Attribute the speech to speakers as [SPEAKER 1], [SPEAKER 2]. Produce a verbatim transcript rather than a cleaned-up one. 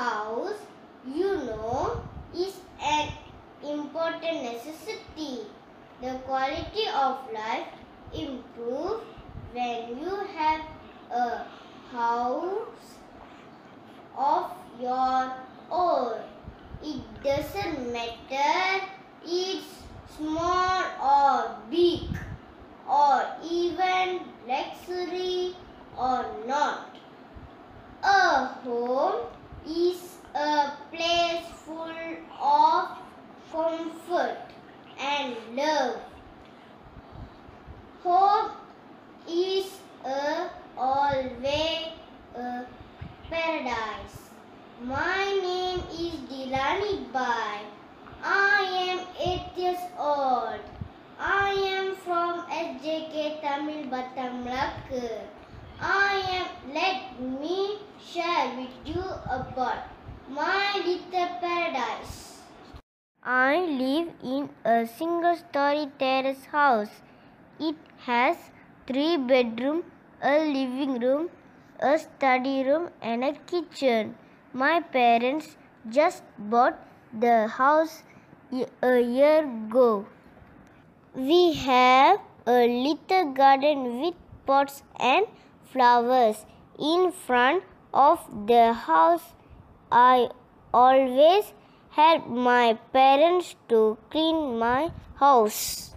[SPEAKER 1] house, you know, is an important necessity. The quality of life improves when you have a house of your own. It doesn't matter it's small or big, or even luxury or not. A home is a place full of comfort and love. Home is a, always a paradise. My name is Dilani Bai. I am eight years old. I am from S J K Tamil Batam Melaka. I am, let me share with you about my little paradise. I live in a single story terrace house. It has three bedrooms, a living room, a study room and a kitchen. My parents just bought the house a year ago. We have a little garden with pots and flowers in front of the house. I always help my parents to clean my house.